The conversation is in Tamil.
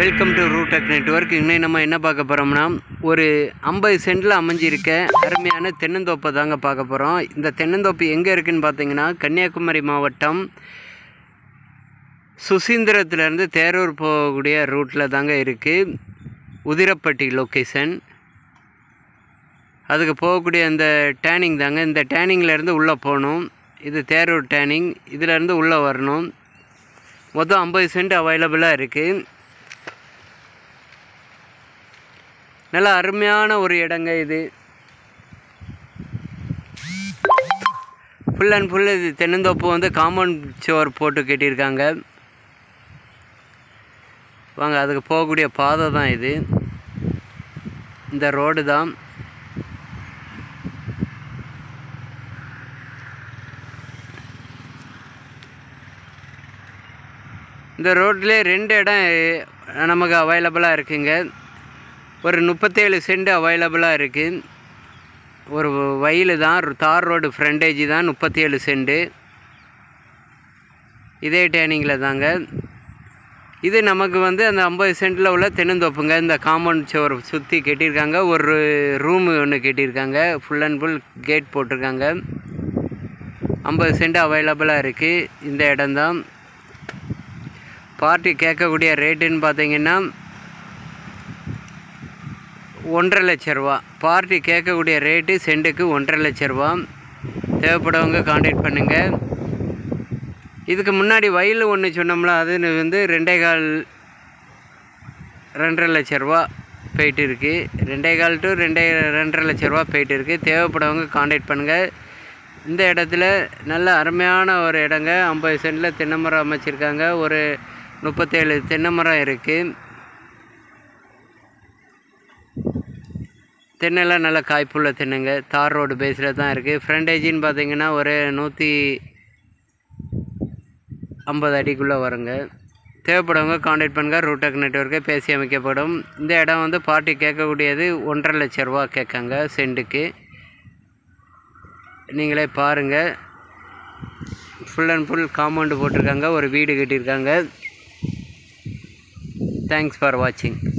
Welcome to ரூடெக் network. இன்னும் நம்ம என்ன பார்க்க போகிறோம்னா, ஒரு 50 சென்டில் அமைஞ்சிருக்க அருமையான தென்னந்தோப்பை தாங்க பார்க்க போகிறோம். இந்த தென்னந்தோப்பு எங்கே இருக்குதுன்னு பார்த்தீங்கன்னா, கன்னியாகுமரி மாவட்டம் சுசீந்திரத்துலேருந்து தேரூர் போகக்கூடிய ரூட்டில் தாங்க இருக்குது. உதிரப்பட்டி லொக்கேஷன். அதுக்கு போகக்கூடிய அந்த டேனிங் தாங்க. இந்த டேனிங்லேருந்து உள்ளே போகணும். இது தேரூர் டேனிங். இதிலேருந்து உள்ளே வரணும். மொத்தம் 50 சென்ட் அவைலபிளாக இருக்குது. நல்ல அருமையான ஒரு இடங்க இது. ஃபுல் அண்ட் ஃபுல் இது தென்னந்தோப்பு வந்து காம்பவுண்ட் சுவர் போட்டு கட்டியிருக்காங்க. வாங்க, அதுக்கு போகக்கூடிய பாதை தான் இது. இந்த ரோடு தான். இந்த ரோட்லேயே 2 இடம் நமக்கு அவைலபிளாக இருக்குங்க. ஒரு 37 சென்ட் அவைலபிளாக இருக்குது. ஒரு வயல் தான், தார் ரோடு ஃப்ரண்டேஜ் தான். 37 சென்ட்டு இதே டேனிங்கில் தாங்க. இது நமக்கு வந்து அந்த 50 சென்ட்டில் உள்ள தென்னந்தோப்புங்க. இந்த காம்பவுண்ட் சுவர் சுற்றி கட்டியிருக்காங்க. ஒரு ரூமு ஒன்று கட்டியிருக்காங்க. ஃபுல் அண்ட் ஃபுல் கேட் போட்டிருக்காங்க. 50 சென்ட் அவைலபிளாக இருக்குது. இந்த இடம்தான். பார்ட்டி கேட்கக்கூடிய ரேட்டுன்னு பார்த்தீங்கன்னா 1,50,000 ரூபா. பார்ட்டி கேட்கக்கூடிய ரேட்டு சென்ட்டுக்கு 1,50,000 ரூபா. தேவைப்படுறவங்க கான்டாக்ட் பண்ணுங்கள். இதுக்கு முன்னாடி வயல் ஒன்று சொன்னோம்ல, அது வந்து 2,25 லட்சம் ரூபா போயிட்டு இருக்குது. 2,25 to 2,50 லட்சம் ரூபா போயிட்டு இருக்குது. தேவைப்படுறவங்க கான்டாக்ட் பண்ணுங்கள். இந்த இடத்துல நல்ல அருமையான ஒரு இடங்க. 50 சென்ட்டில் தென்னை மரம் அமைச்சிருக்காங்க. ஒரு 37 தென்னை மரம் இருக்குது. தென்னெல்லாம் நல்லா காய்ப்புள்ள தென்னைங்க. தார் ரோடு பேஸில் தான் இருக்குது. ஃப்ரண்டேஜின்னு பார்த்தீங்கன்னா ஒரு 150 அடிக்குள்ளே வருங்க. தேவைப்படுறவங்க கான்டாக்ட் பண்ணுங்கள். ரூடெக் நெட்வொர்க்கை பேசி அமைக்கப்படும். இந்த இடம் வந்து பார்ட்டி கேட்கக்கூடியது 1,50,000 ரூபா கேட்காங்க சென்ட்டுக்கு. நீங்களே பாருங்கள். ஃபுல் அண்ட் ஃபுல் காம்பவுண்டு போட்டிருக்காங்க. ஒரு வீடு கட்டியிருக்காங்க. தேங்க்ஸ் ஃபார் வாட்சிங்.